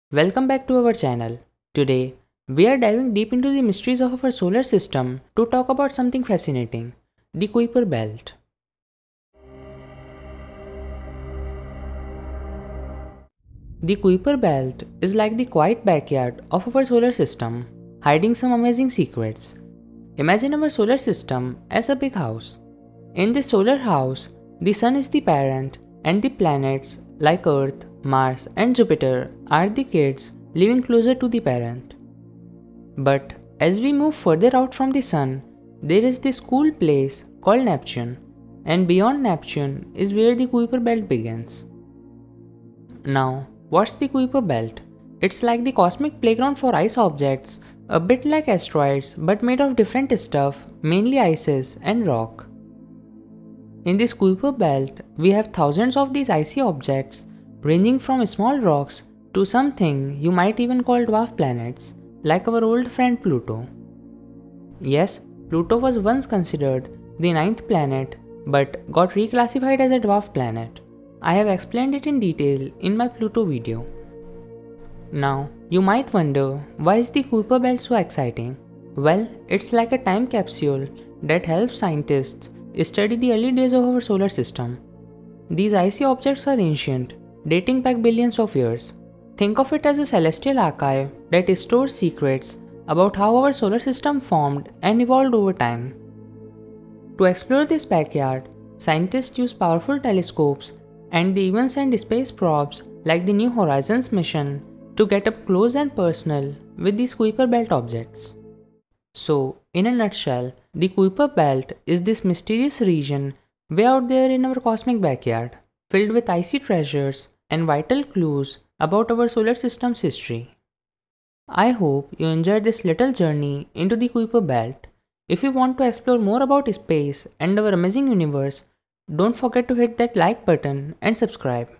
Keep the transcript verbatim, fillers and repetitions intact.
Welcome back to our channel. Today, we are diving deep into the mysteries of our solar system to talk about something fascinating, the Kuiper Belt. The Kuiper Belt is like the quiet backyard of our solar system, hiding some amazing secrets. Imagine our solar system as a big house. In this solar house, the Sun is the parent, and the planets like Earth, Mars, and Jupiter are the kids living closer to the parent. But as we move further out from the Sun, there is this cool place called Neptune, and beyond Neptune is where the Kuiper Belt begins. Now, what's the Kuiper Belt? It's like the cosmic playground for ice objects, a bit like asteroids but made of different stuff, mainly ices and rock. In this Kuiper Belt, we have thousands of these icy objects, ranging from small rocks to something you might even call dwarf planets, like our old friend Pluto. Yes, Pluto was once considered the ninth planet, but got reclassified as a dwarf planet. I have explained it in detail in my Pluto video. Now, you might wonder, why is the Kuiper Belt so exciting? Well, it's like a time capsule that helps scientists study the early days of our solar system. These icy objects are ancient, dating back billions of years. Think of it as a celestial archive that stores secrets about how our solar system formed and evolved over time. To explore this backyard, scientists use powerful telescopes, and they even send space probes like the New Horizons mission to get up close and personal with these Kuiper Belt objects. So, in a nutshell, the Kuiper Belt is this mysterious region way out there in our cosmic backyard, filled with icy treasures and vital clues about our solar system's history. I hope you enjoyed this little journey into the Kuiper Belt. If you want to explore more about space and our amazing universe, don't forget to hit that like button and subscribe.